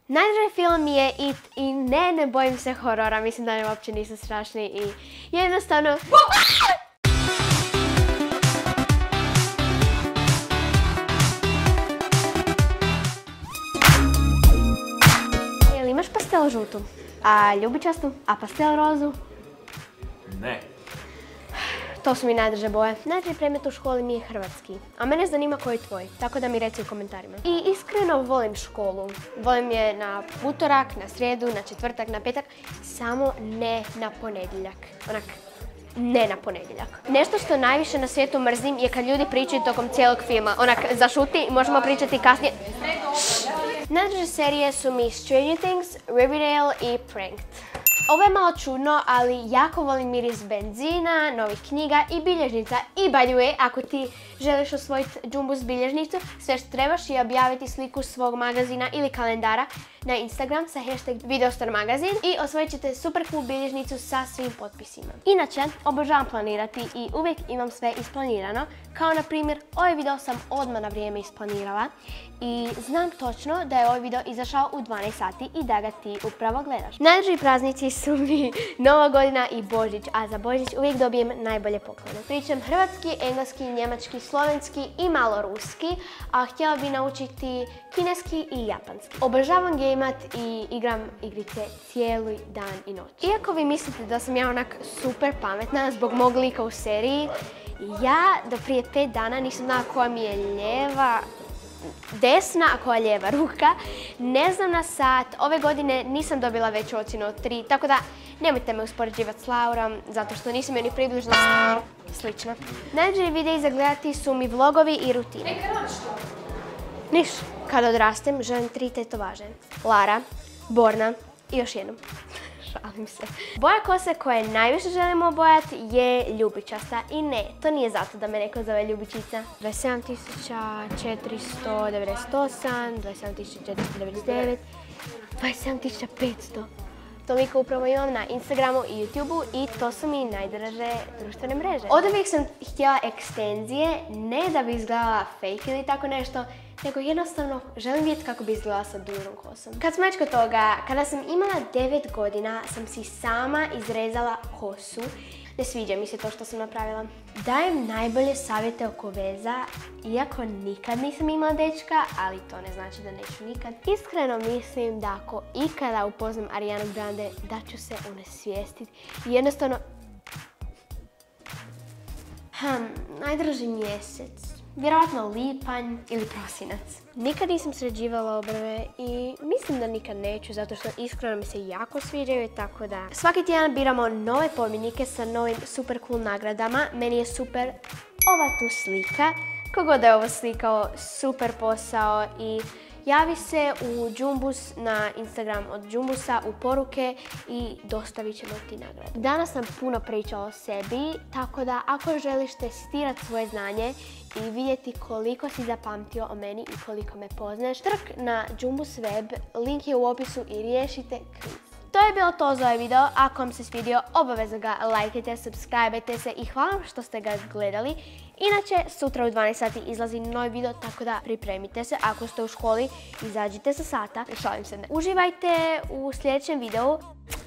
Najdraži film mi je It i ne bojim se horora, mislim da oni uopće nisu strašni i jednostavno... Jel imaš pastel žutu? A ljubičastu? A pastel rozu? Ne. To su mi najdraže boje. Najdraži predmet u školi mi je hrvatski, a mene zanima koji je tvoj, tako da mi reci u komentarima. I iskreno volim školu. Volim je na utorak, na srijedu, na četvrtak, na petak, samo ne na ponedjeljak. Onak, ne na ponedjeljak. Nešto što najviše na svijetu mrzim je kad ljudi pričaju tokom cijelog filma. Onak, zašuti, možemo pričati kasnije. Najdraže serije su mi Stranger Things, Riverdale i Pranked. Ovo je malo čudno, ali jako volim miris benzina, novih knjiga i bilježnica. I by the way, ako ti želiš osvojiti Jumbus bilježnicu, sve što trebaš je objaviti sliku svog magazina ili kalendara na Instagram sa hashtag videostarmagazin i osvojit ćete super cool bilježnicu sa svim potpisima. Inače, obožavam planirati i uvijek imam sve isplanirano. Kao na primjer, ovaj video sam odmah na vrijeme isplanirala i znam točno da je ovaj video izašao u 12 sati i da ga ti upravo gledaš. Najdraži praznici su mi Nova godina i Božić, a za Božić uvijek dobijem najbolje poklone. Pričam hrvatski, engleski, njemački, slovenski i malo ruski, a htjela bi naučiti kineski i japanski. Obožavam gameat i igram igrice cijeli dan i noć. Iako vi mislite da sam ja onak super pametna zbog mog lika u seriji, ja do prije 5 dana nisam znala koja mi je lijeva, desna, a koja je lijeva ruka. Ne znam na sat, ove godine nisam dobila veću ocjenu od 3, tako da nemojte me uspoređivati s Laurom, zato što nisam joj ni približno slična. Najdraži videi za gledati su mi vlogovi i rutine. Niš, kad odrastem želim 3 tetovaže. Lara, Borna i još jednu. Šalim se. Boja kose koje najviše želim obojati je ljubičasta i ne, to nije zato da me neko zove ljubičica. 27.498, 27.499, 27.500. Toliko upravo imam na Instagramu i YouTubeu i to su mi najdraže društvene mreže. Od uvijek sam htjela ekstenzije, ne da bi izgledala fake ili tako nešto, nego jednostavno želim vidjeti kako bi izgledala sa dužom kosom. Kad smo već kod toga, kada sam imala 9 godina sam si sama izrezala kosu. Ne sviđa mi se to što sam napravila. Dajem najbolje savjete oko veza, iako nikad nisam imala dečka, ali to ne znači da neću nikad. Iskreno mislim da ako ikada upoznam Arianu Grande, da ću se unesvijestiti. Jednostavno... najdraži mjesec. Vjerojatno lipanj ili prosinac. Nikad nisam sređivala obrve i mislim da nikad neću, zato što iskreno mi se jako sviđaju, tako da... Svaki tjedan biramo nove pobjednike sa novim super cool nagradama. Meni je super ova tu slika. Kogod je ovo slikao, super posao i javi se u Jumbus na Instagram od Jumbusa u poruke i dostavit ćemo ti nagradu. Danas sam puno pričala o sebi, tako da ako želiš testirati svoje znanje i vidjeti koliko si zapamtio o meni i koliko me poznaješ, trk na Jumbus web, link je u opisu i riješite kviz. To je bilo to za ovaj video. Ako vam se svidio, obavezno ga lajkajte, subscribeajte se i hvala vam što ste ga gledali. Inače, sutra u 12 sati izlazi novi video, tako da pripremite se. Ako ste u školi, izađite sa sata. Šalim se, ne. Uživajte u sljedećem videu.